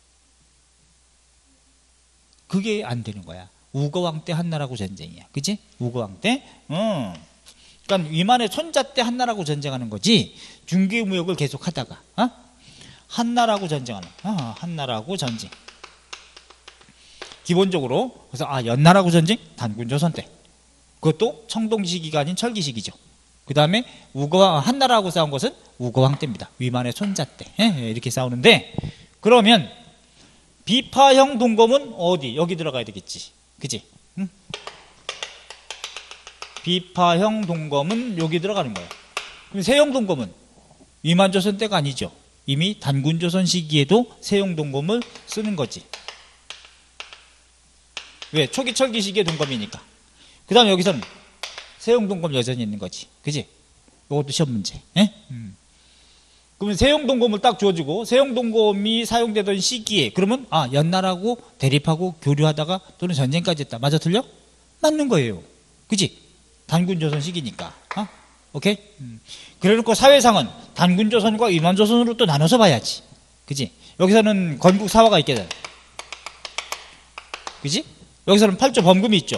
그게 안 되는 거야. 우거왕 때 한나라하고 전쟁이야. 그치? 우거왕 때. 어. 그러니까 위만의 손자 때 한나라하고 전쟁하는 거지. 중개무역을 계속 하다가 어? 한나라하고 전쟁하는. 어, 한나라하고 전쟁. 기본적으로 그래서 아 연나라하고 전쟁 단군조선 때. 그것도 청동 시기가 아닌 철기 시기죠. 그 다음에 우거왕 한나라하고 싸운 것은 우거왕 때입니다. 위만의 손자 때. 예, 이렇게 싸우는데 그러면 비파형 동검은 어디? 여기 들어가야 되겠지. 그치? 응? 비파형 동검은 여기 들어가는 거예요. 그럼 세형 동검은 위만조선 때가 아니죠. 이미 단군조선 시기에도 세형 동검을 쓰는 거지. 왜? 초기 철기 시기의 동검이니까. 그 다음에 여기서는 세형 동검 여전히 있는 거지. 그지? 이것도 시험 문제. 예? 음. 그러면 세형 동검을 딱 주어지고 세형 동검이 사용되던 시기에 그러면 아 연나라하고 대립하고 교류하다가 또는 전쟁까지 했다. 맞아 틀려? 맞는 거예요. 그지? 단군조선 시기니까. 어? 오케이? 음. 그래놓고 사회상은 단군조선과 위만조선으로 또 나눠서 봐야지. 그지? 여기서는 건국 사화가 있게 돼. 그지? 여기서는 팔조 범금이 있죠.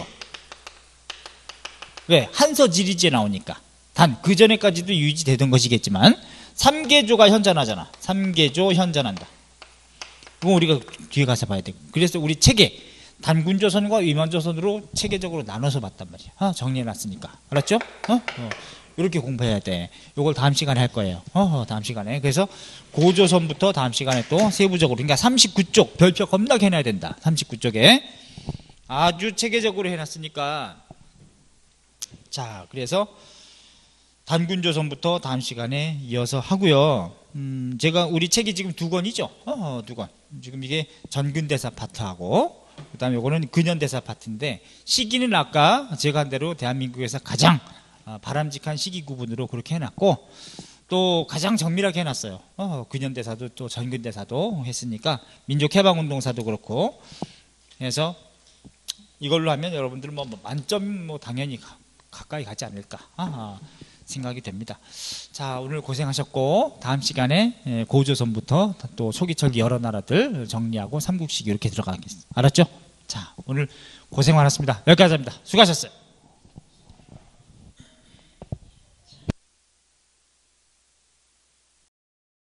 왜? 한서지리지에 나오니까. 단 그 전에까지도 유지되던 것이겠지만 삼계조가 현존하잖아. 삼계조 현존한다. 그건 우리가 뒤에 가서 봐야 돼. 그래서 우리 책에 단군조선과 위만조선으로 체계적으로 나눠서 봤단 말이야. 어, 정리해놨으니까. 알았죠? 어? 어. 이렇게 공부해야 돼. 이걸 다음 시간에 할 거예요. 어, 다음 시간에. 그래서 고조선부터 다음 시간에 또 세부적으로. 그러니까 삼십구 쪽 별표 겁나게 해놔야 된다. 삼십구 쪽에 아주 체계적으로 해놨으니까. 자, 그래서 단군조선부터 다음 시간에 이어서 하고요. 음, 제가 우리 책이 지금 두 권이죠. 어, 두 권. 지금 이게 전근대사 파트하고 그 다음에 이거는 근현대사 파트인데 시기는 아까 제가 한 대로 대한민국에서 가장 바람직한 시기 구분으로 그렇게 해놨고 또 가장 정밀하게 해놨어요. 어, 근현대사도 또 전근대사도 했으니까 민족해방운동사도 그렇고 해서 이걸로 하면 여러분들 뭐 만점 뭐 당연히 가, 가까이 가지 않을까 아, 생각이 됩니다. 자, 오늘 고생하셨고 다음 시간에 고조선부터 또 초기철기 여러 나라들 정리하고 삼국시기 이렇게 들어가겠습니다. 알았죠? 자, 오늘 고생 많았습니다. 여기까지 합니다. 수고하셨어요.